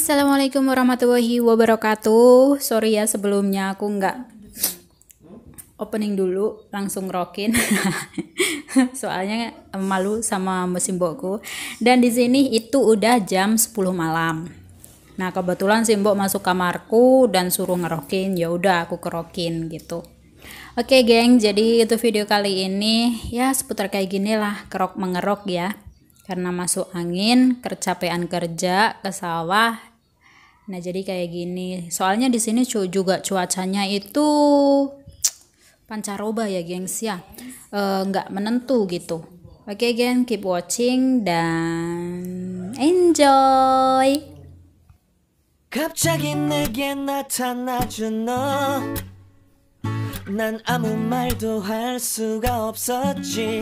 Assalamualaikum warahmatullahi wabarakatuh. Sorry ya sebelumnya aku nggak opening dulu, langsung rockin. Soalnya malu sama mbokku. Dan di sini itu udah jam 10 malam. Nah kebetulan si mbok masuk kamarku dan suruh ngerokin, ya udah aku kerokin gitu. Oke geng, jadi itu video kali ini ya seputar kayak gini lah, kerok mengerok ya. Karena masuk angin, kecapean kerja ke sawah. Nah jadi kayak gini. Soalnya di sini juga cuacanya itu pancaroba ya gengs ya, nggak menentu gitu. Oke geng, keep watching dan enjoy. 갑자기 내게 나타나준 너, 난 아무 말도 할 수가 없었지.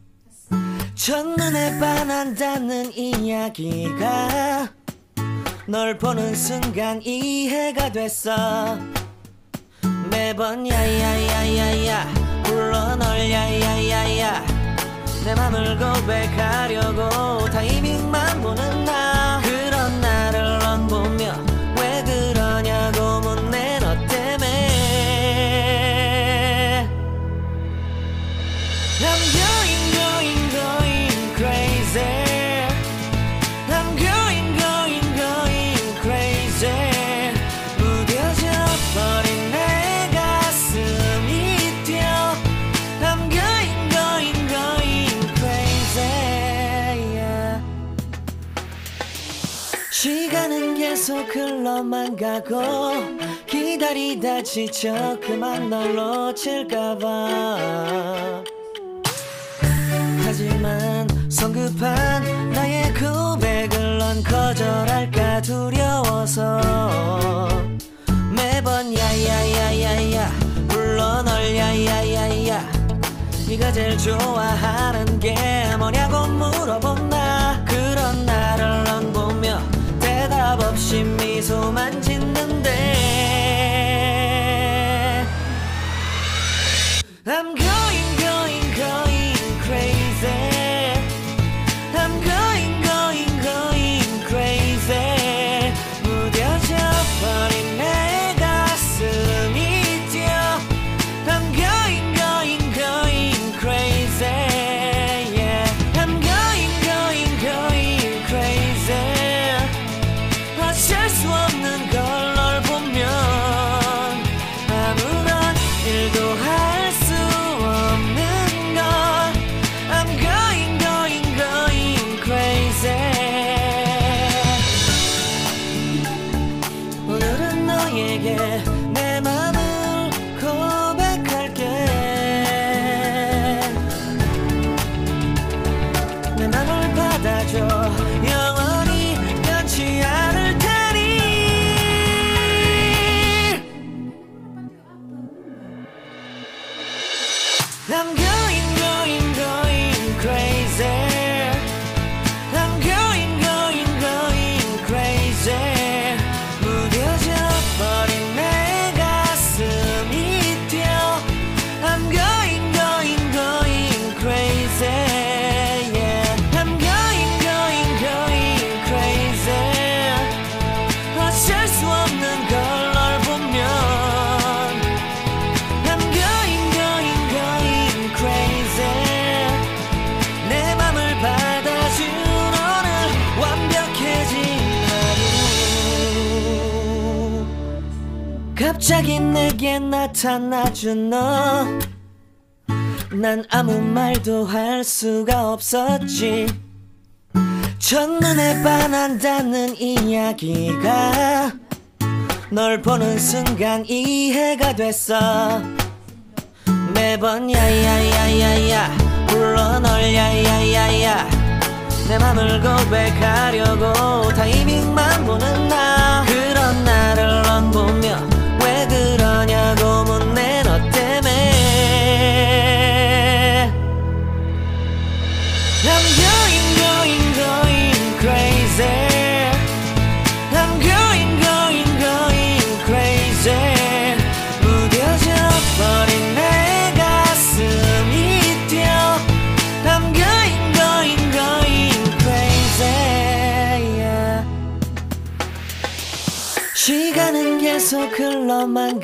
첫눈에 반한다는 이야기가 널 보는 순간 이해가 됐어. 매번 야야야야야 불러 널 야야야야, 내 맘을 고백하려고 타이밍만 보는 나. 그런 나를 넌 보며 왜 그러냐고 묻네 너 때문에. I'm going crazy. I'm going crazy. 무뎌져 버린 내 가슴이 뛰어. I'm going crazy. Yeah. 시간은 계속 흘러만 가고 기다리다 지쳐 그만 널 놓칠까봐. 하지만 성급한 나의 고백을 넌 거절할까 두려워서 매번 야야야야야 불러 널 야야야야. 네가 제일 좋아하는 게 뭐냐고 물어본 나. 그런 나를 넌 보며 대답 없이 미소만 짓는데. I'm going crazy. I'm going crazy. 무뎌져 버린 내 가슴이 뛰어. I'm going crazy. Yeah. I'm going crazy. 어쩔 수 없는 걸 널 보면 아무런 일도 할 수 없는 걸. I'm going crazy. 오늘은 너에게 내 맘을 고백할게. 내 맘을 받아줘. 영원히 변치 않을 테니. I'm going crazy. I'm going crazy. 무뎌져 버린 내 가슴이 뛰어. I'm going crazy. Yeah. I'm going crazy. 어쩔 수 없는 걸 널 보면 I'm going crazy. 내 맘을 받아준 오늘 완벽해진 하루. 갑자기 내게 나타나준 너, 난 아무 말도 할 수가 없었지. 첫눈에 반한다는 이야기가 널 보는 순간 이해가 됐어. 매번 야야야야야 불러 널 야야야야, 내 맘을 고백하려고 타이밍만 보는 나. 그런 나를 넌 보며 왜 그러냐고 묻네 너 때문에. I'm going crazy. I'm going crazy. 무뎌져 버린 내 가슴이 뛰어. I'm going crazy. Yeah.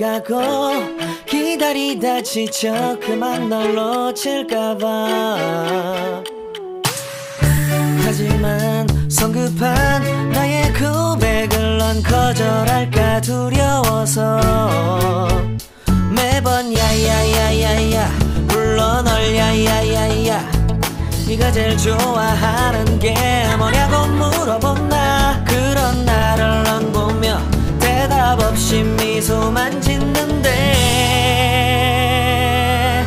가고 기다리다 지쳐 그만 널 놓칠까봐. 하지만 성급한 나의 고백을 넌 거절할까 두려워서 매번 야야야야야 불러 널 야야야야. 네가 제일 좋아하는 게 뭐냐고 물어본 나. 그런 나를 넌 보며 대답 없이 미소만 짓는데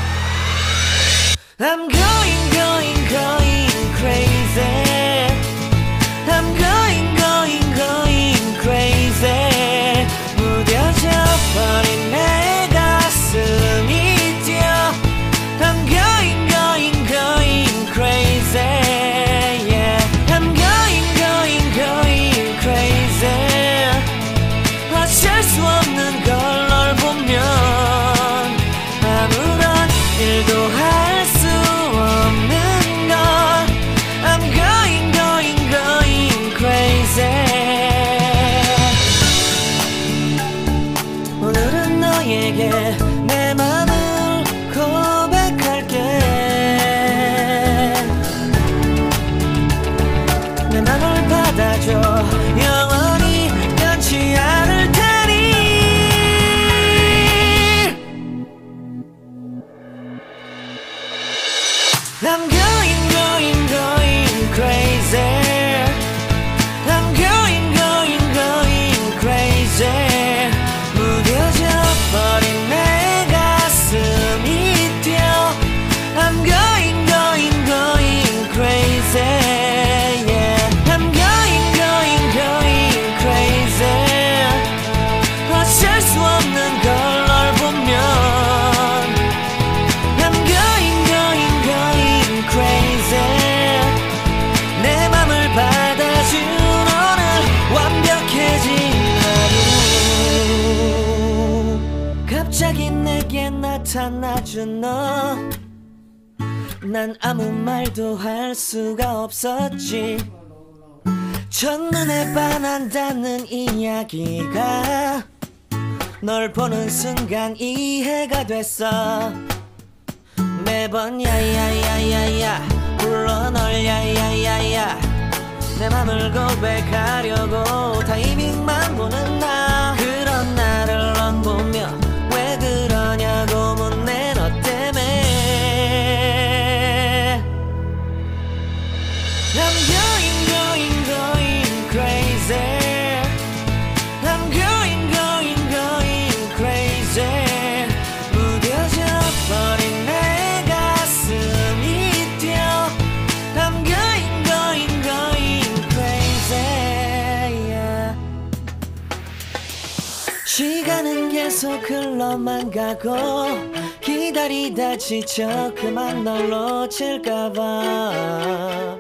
I'm going going going crazy. I'm going going going crazy. 무뎌져 버린 내 가슴이 뛰어 I'm going going going crazy. Yeah. I'm going going going crazy. 어쩔 수 없는 걸 널 보면 아무런 일도 할 수 없는 걸 I'm going going going crazy. 오늘은 너에게 내 맘을 고백할게. 내 맘을 받아줘. 영원히 변치 않을 테니. I'm going going going crazy. I'm going going going crazy. 무뎌져 버린 내 가슴이 뛰어 I'm going going going crazy. Yeah. I'm going going going crazy. 어쩔 수 없는 걸 널 보면 I'm going going going crazy. 내 맘을 받아준 오늘 완벽해진 하루. 갑자기 내게 나타나준 너. 난 아무 말도 할 수가 없었지. 첫눈에 반한다는 이야기가 널 보는 순간 이해가 됐어. 매번 야야야야야 불러 널 야야야야. 내 맘을 고백하려고 타이밍만 보는 나. 그런 나를 넌 보며 왜 그러냐고 묻네 너 때문에. I'm going going going crazy. I'm going going going crazy. 무뎌져 버린 내 가슴이 뛰어 I'm going going going crazy. Yeah. 시간은 계속 흘러만 가고 기다리다 지쳐 그만 널 놓칠까봐.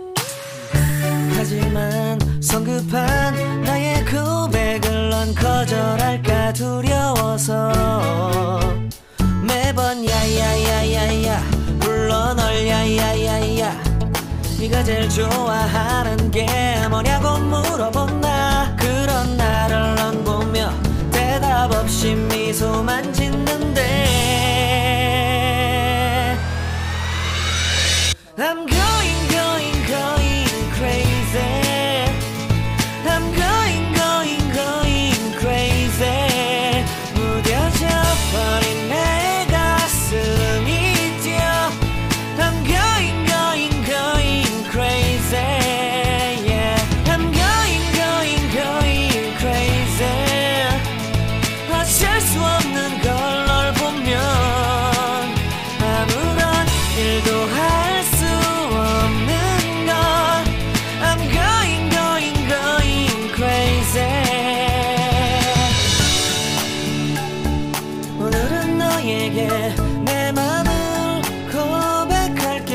하지만 성급한 나의 고백을 넌 거절할까 두려워서 매번 야야야야야 불러 널 야야야야. 네가 제일 좋아하는 게 뭐냐고 물어본 나. 그런 나를 넌 보며 대답 없이 미소만 짓는데 I'm going going going crazy. I'm going going going crazy. 무뎌져 버린 내 가슴이 뛰어 I'm going going going crazy. Yeah. I'm going going going crazy. 어쩔 수 없는 걸 널 보면 아무런 일도 할 수 없는 걸 I'm going going going crazy. 오늘은 너에게 내 맘을 고백할게.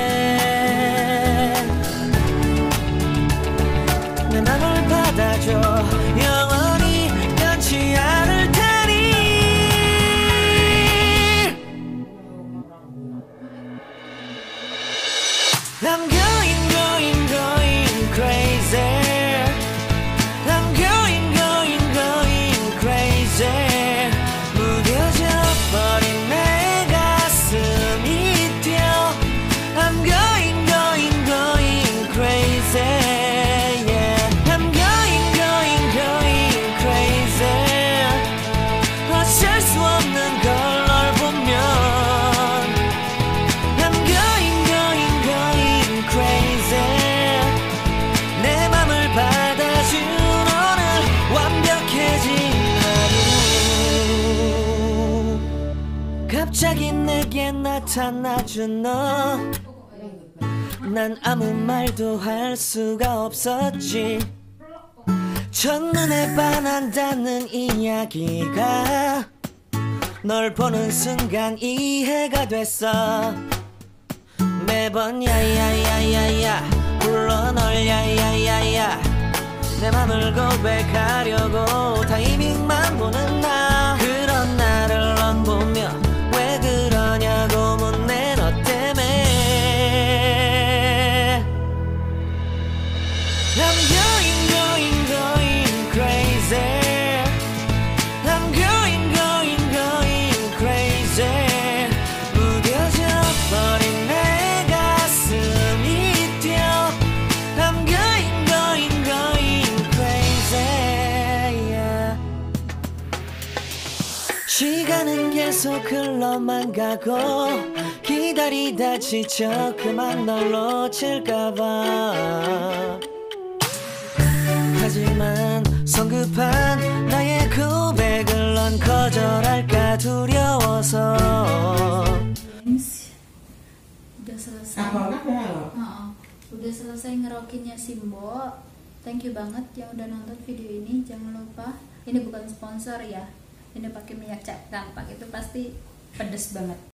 내 맘을 받아줘. 영원히 변치 않을 테니. I'm going going going crazy. I'm going going going crazy. 갑자기 내게 나타나준 너, 난 아무 말도 할 수가 없었지. 첫눈에 반한다는 이야기가 널 보는 순간 이해가 됐어. 매번 야야야야야 불러 널 야야야야, 내 맘을 고백하려고 타이밍만 보는 나. 그런 나를 넌 보며 왜 그러냐고 묻네. 너 때문에 I'm going crazy. I'm going crazy. 무뎌져 버린 내 가슴이 뛰어. I'm going crazy, yeah. 시간은 계속 흘러만 가고 기다리다 지쳐 그만 널 놓칠까봐. 하지만 성급한 나의 고백을 넌 거절할까 두려워서. Udah selesai. Udah selesai ngerokinnya Simbo. Thank you banget yang udah nonton video ini. Jangan lupa, ini bukan sponsor ya, ini pakai minyak cakang, pakai itu pasti pedes banget.